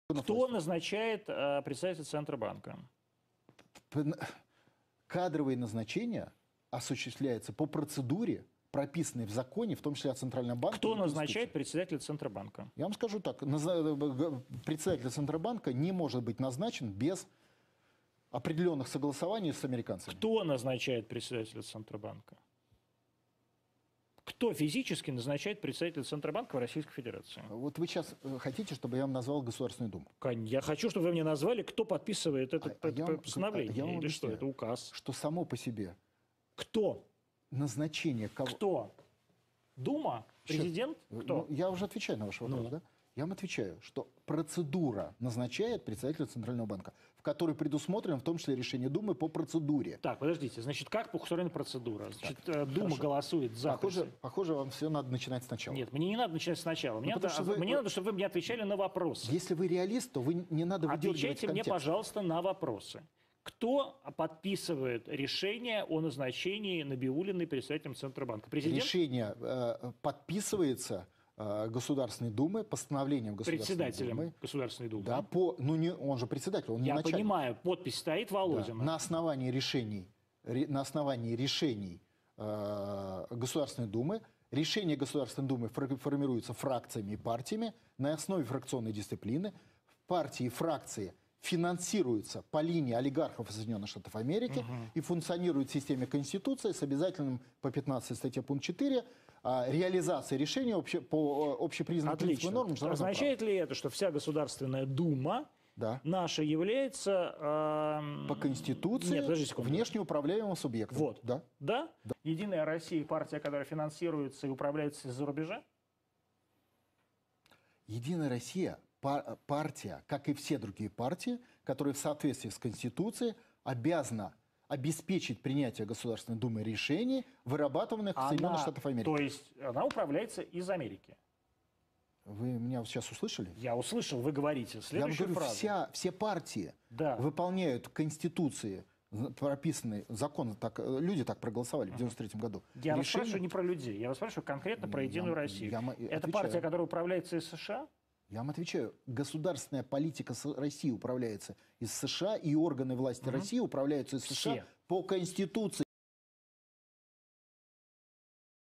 Кто назначает председателя Центробанка? Кадровые назначения осуществляются по процедуре, прописанной в законе, в том числе о Центральном банке. Кто назначает председателя Центробанка? Я вам скажу так. Председатель Центробанка не может быть назначен без определенных согласований с американцами. Кто назначает председателя Центробанка? Кто физически назначает председателя Центробанка в Российской Федерации? Вот вы сейчас хотите, чтобы я вам назвал Государственную Думу? Я хочу, чтобы вы мне назвали, кто подписывает это постановление. Или что, это указ? Что само по себе. Кто? Назначение кого? Кто? Дума? Президент? Кто? Я уже отвечаю на ваш вопрос, да? Я вам отвечаю, что процедура назначает председателя Центрального банка, в которой предусмотрено в том числе решение Думы по процедуре. Так, подождите, значит, как устроена процедура? Значит, Дума голосует за... Похоже, вам все надо начинать сначала. Нет, мне не надо начинать сначала. Мне надо, чтобы вы мне отвечали на вопросы. Если вы реалист, то вы не надо выдергивать контекст. Отвечайте мне, пожалуйста, на вопросы. Кто подписывает решение о назначении Набиуллиной председателем Центробанка? Президент? Решение подписывается Государственной Думы, постановлением Государственной Думы. Государственной Думы. Да, он же председатель, он не начальник. Я понимаю, подпись стоит Володина. Да, на основании решений Государственной Думы, решения Государственной Думы формируются фракциями и партиями на основе фракционной дисциплины. Партии и фракции финансируются по линии олигархов из Соединенных Штатов Америки и функционируют в системе Конституции с обязательным по 15 статье пункт 4 реализации решения по общепризнанным принципам и нормам международного права. Означает ли это, что вся Государственная Дума наша является... по Конституции внешнеуправляемым субъектом? Вот. Да. Да? Единая Россия, партия, которая финансируется и управляется из-за рубежа? Единая Россия партия, как и все другие партии, которые в соответствии с Конституцией обязана обеспечить принятие Государственной Думы решений, вырабатываемых в Соединенных Штатах Америки. То есть она управляется из Америки? Вы меня сейчас услышали? Я услышал, вы говорите следующую фразу. Все партии выполняют Конституции, прописанные законы, люди так проголосовали в 1993 году. Я вас спрашиваю не про людей, я вас спрашиваю конкретно про Единую Россию. Это партия, которая управляется из США? Я вам отвечаю, государственная политика России управляется из США, и органы власти России управляются из США по Конституции.